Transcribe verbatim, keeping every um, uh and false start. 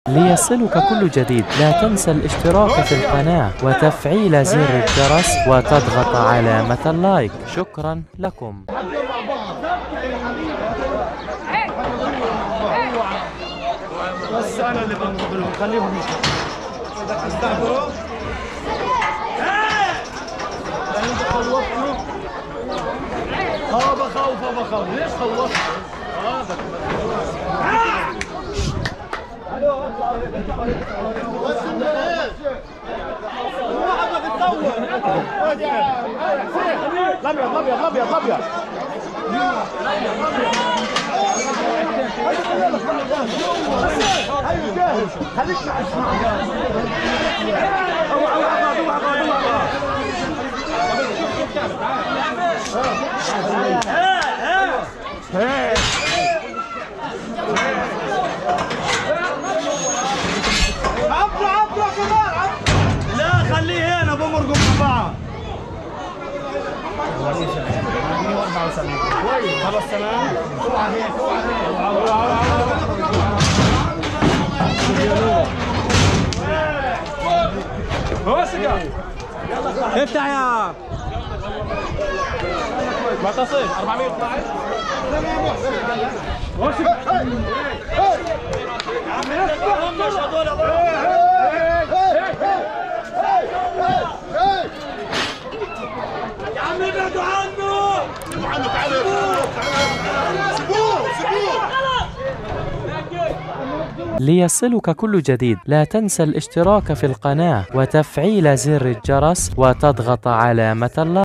ليصلك كل جديد لا تنسى الاشتراك في القناة وتفعيل زر الجرس وتضغط علامة اللايك. شكرا لكم. بس انا اللي بنقول خليهم يستعبروا. اه بخوف بخوف ليش خوفت؟ اه الابيض الابيض الابيض الابيض ايوه جاهز خليك اسمع عبرة عبرة كمان لا خليه هنا بمرقوا مع بعض. أربعة وسبعين كويس خلاص تمام. اوعى هيك اوعى هيك افتح يا ما تصل أربعمية واثناشر يا عم ابعدوا عنه ابعدوا عنه تعالوا سيبوه سيبوه. ليصلك كل جديد لا تنسى الاشتراك في القناة وتفعيل زر الجرس وتضغط علامة اللايك.